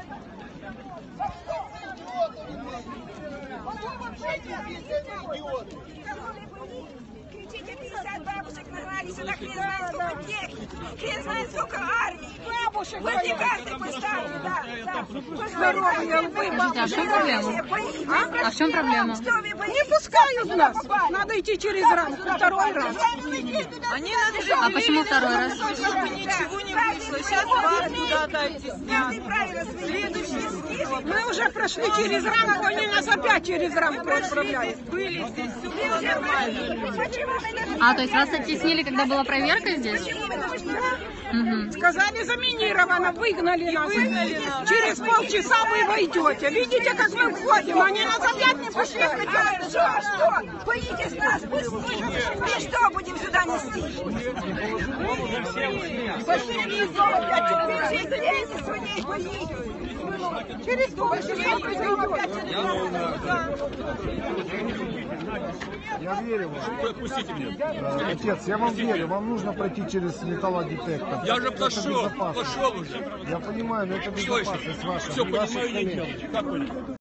Кричите, 50 бабушек нагнали сюда, хрен знает сколько техники, хрен знает сколько армий. Бабушек, эти карты поставили, да. Здоровье, вы, а в чем проблема? А в чем проблема? Не пускают нас. Надо идти через рамку второй раз. А почему второй раз? Чтобы ничего не вышло. Сейчас вас куда-то оттеснят. Мы уже прошли через рамку, они нас опять через рамку отправляют. Были здесь, все было нормально. А, то есть вас оттеснили, когда была проверка здесь? Угу. Сказали, заминировано, выгнали нас. Через полчаса вы войдете. Видите, как мы входим? Они нас опять не пошли. Что? Поедете с нас, и что будем сюда нести? Через полчаса придем опять. Я верю вам. Отпустите меня. Отец, я вам верю. Вам нужно пройти через металлодетектор. Я уже пошел уже. Я понимаю, но это безопасность ваша. Все и ваших понимаю, не коллег. делаю. Как понял?